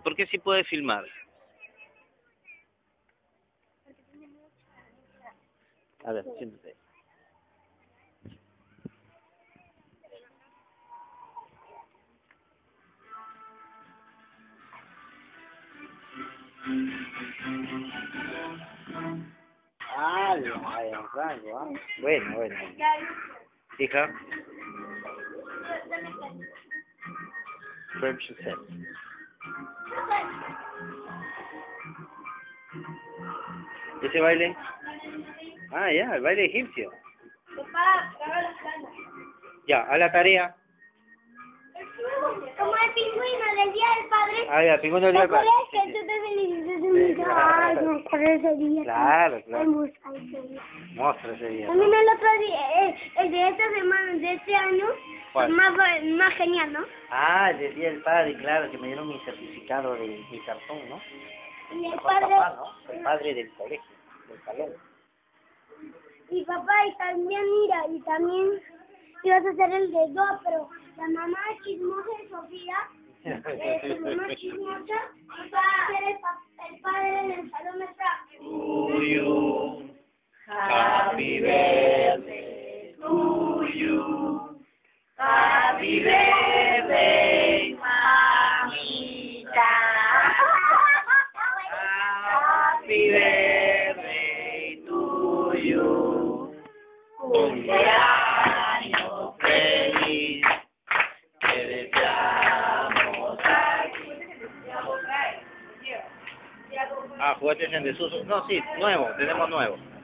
¿Por qué sí puede filmar? A ver, siéntate. Ah, hay un rango, ¿ah? Bueno. Hija. French set. ¿Ese baile? Ah, ya, el baile egipcio. Ya, a la tarea. Como el pingüino del Día del Padre. Ah, ya, el pingüino del Día del Padre. ¿Te acuerdas que tú te felicitaste de mi casa? Ay, me acuerdo ese día. Claro. Ay, Mostra ese día. también el otro día, el de esta semana, de este año, ¿Cuál? más genial, ¿no? Ah, el del Día del Padre, claro, que me dieron mi certificado de mi cartón, ¿no? Y el Con padre, papá, ¿no? El padre del colegio, del salón. y papá, y también, mira, y también ibas a hacer el de dos, pero la mamá chismosa de Sofía, su mamá chismosa, va a hacer el padre del salón de atrás. To you, happy birthday to you, happy birthday, mamita, happy birthday to you, cumpleaños feliz, te deseamos aquí. Ah, juguetes en desuso. No, sí, nuevo, tenemos nuevo.